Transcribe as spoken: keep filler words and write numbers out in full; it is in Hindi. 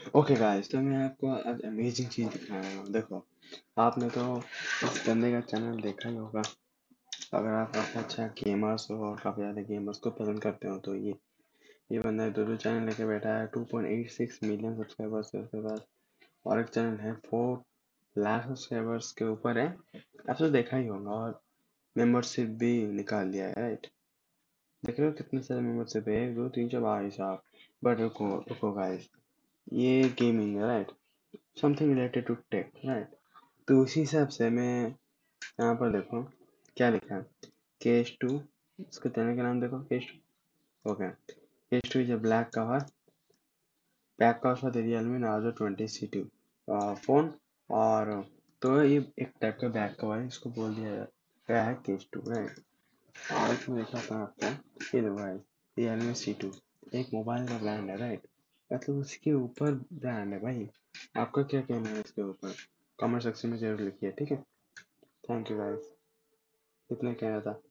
ओके गाइस, तो मैं आपको आज अमेजिंग चीज़ दिखा रहा हूँ। देखो, आपने तो इस बंदे का चैनल देखा ही होगा। अगर आप काफ़ी अच्छा गेमर्स हो और काफ़ी ज़्यादा गेमर्स को पसंद करते हो तो ये ये बंदा दो दो चैनल लेके बैठा है। Two point eight six million subscribers है उसके पास, और एक चैनल है फोर लाख सब्सक्राइबर्स के ऊपर है। आप तो देखा ही होगा, और मेंबरशिप भी निकाल लिया है, राइट? देख रहे हो कितने सारे मेंबरशिप है? एक दो तीन चार भाई साहब। बट रुको रुको गाइस, ये गेमिंग है, right? Something related to tech, right? तो उसी हिसाब से मैं यहाँ पर देखो क्या लिखा है। केस टू, इसके चैनल का नाम देखो, case two. Okay, case two is a black cover back cover for the Realme Narzo twenty C two phone. और तो ये एक टाइप का बैक कवर है, इसको बोल दिया गया है केस टू, राइट? और इसमें देखा था आपको, ये देखो भाई, रियलमी सी टू एक मोबाइल का ब्रांड है, राइट? मतलब उसके ऊपर ब्रांड है भाई। आपका क्या कहना है इसके ऊपर? कमेंट सेक्शन में जरूर लिखिए, ठीक है? थैंक यू गाइस, इतना कहना था।